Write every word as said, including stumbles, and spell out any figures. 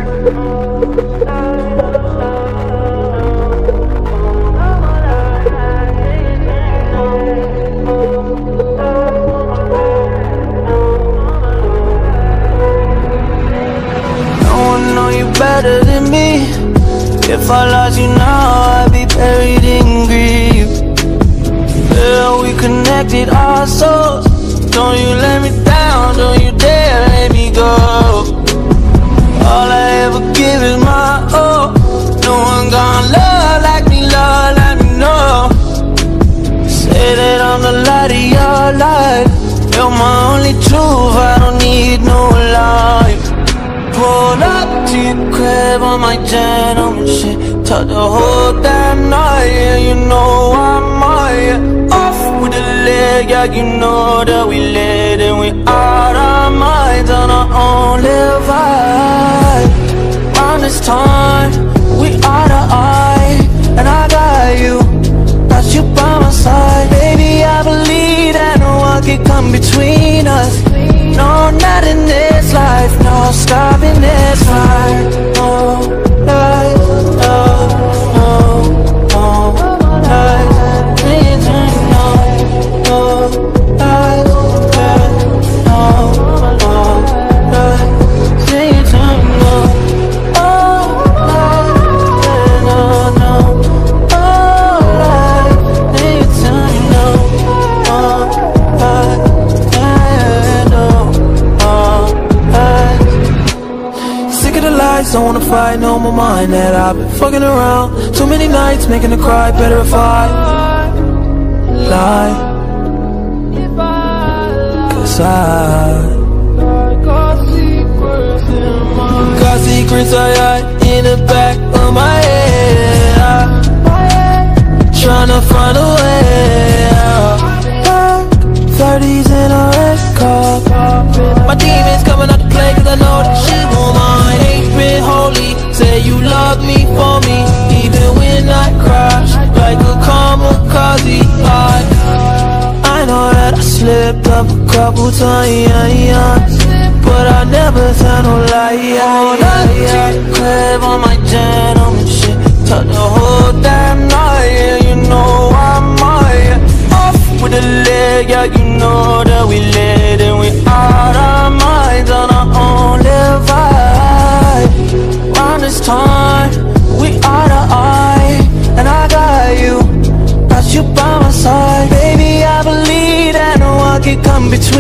Better than me. If I lost you now, I'd be buried in grief. Yeah, we connected our souls. Don't you let me down, don't you dare let me go. All I ever give is my all. No one gonna love like me, love like me, no. Say that I'm the light of your life. You're my only truth, I don't need no life. Pull up to your crib on my gentleman shit. Talk the whole damn night, yeah, you know I'm on, yeah. Off with the leg, yeah, you know that we lit and we out our minds on our own little vibe. Round this time, we out of eye, and I got you, got you by my side. Baby, I believe that no one can come between us. No, not in this life, no stopping this fight. No, life, no, no, no, life, please, no, no, life, no, no, life, please, no, oh, life, no, no, oh, life, please, no, oh, life. Don't wanna fight, no more mind that I've been fucking around. Too many nights making her cry, better if I lie. Cause I got secrets I hide in the back of my head. I'm tryna find a way out. Thirties in a red car. My demons coming out to play cause I know that she won't mind. Ain't been holy, say you love me for me, even when I crash like a kamikaze. I, I know that I slipped up a couple times, but I never tell no lie. All night, crib on my gentleman shit. Talk the whole damn night, yeah, you know I'm on, yeah. Off with the leg, yeah, you know that we lit and we out our minds on our own little vibe. Round this time, we out of eye, and I got you, got you by my side. Baby, I believe that no one can come between